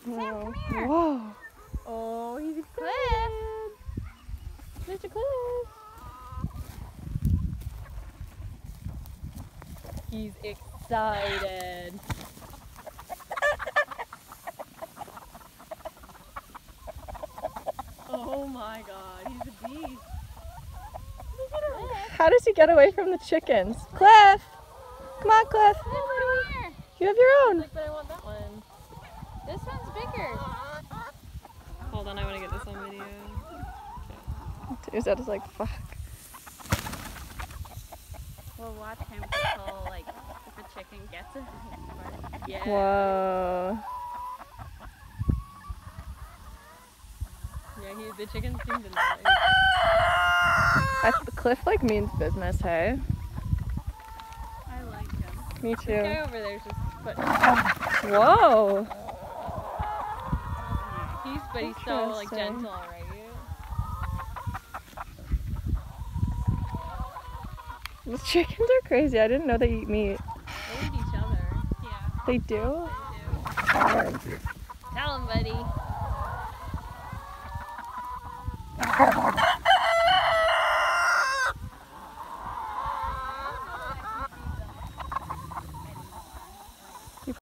Sam, come here. Whoa. Oh, he's excited. Mr. Cliff. He's excited. Oh my God, he's a beast. How does he get away from the chickens? Cliff! Come on, Cliff. Come here. You have your own. Like, but I want that one. This one's bigger. Hold on, I want to get this on video. Tuesday is like, fuck. We'll watch him control, like, if a chicken gets it. Yeah. Whoa. Yeah, the chickens seem to know. Cliff like means business, hey? I like him. Me This guy too. over there's just Whoa. but he's so like Interesting. gentle, right? The chickens are crazy. I didn't know they eat meat. They eat each other. Yeah. They do? Tell him, buddy.